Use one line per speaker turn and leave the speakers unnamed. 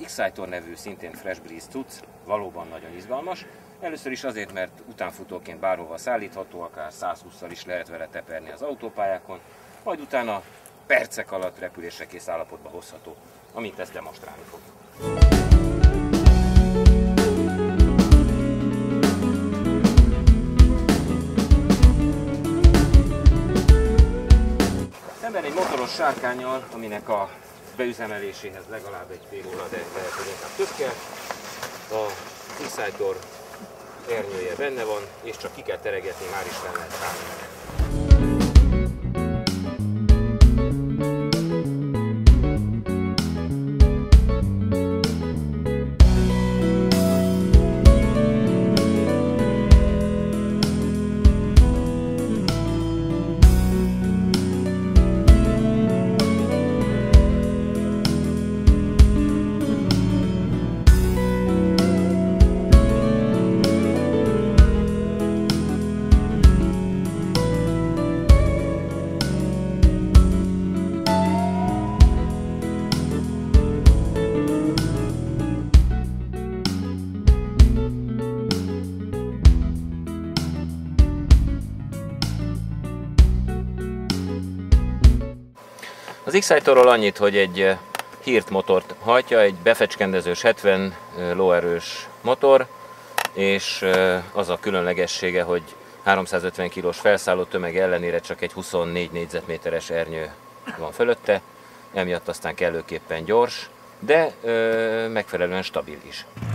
Exciter nevű szintén Fresh Breeze cucc valóban nagyon izgalmas. Először is azért, mert utánfutóként bárhova szállítható, akár 120-szal is lehet vele teperni az autópályákon, majd utána percek alatt repülésre kész állapotba hozható, amint ezt demonstrálni fogjuk. Szemben egy motoros sárkánnyal, aminek a beüzemeléséhez legalább egy fél óra, de lehet, hogy inkább több kell. A Exciter ernyője benne van, és csak ki kell teregetni, már is fel lehet szállni. Az Exciterról annyit, hogy egy hírt motort hajtja, egy befecskendezős 70 lóerős motor, és az a különlegessége, hogy 350 kg-s felszálló tömeg ellenére csak egy 24 négyzetméteres ernyő van fölötte, emiatt aztán kellőképpen gyors, de megfelelően stabil is.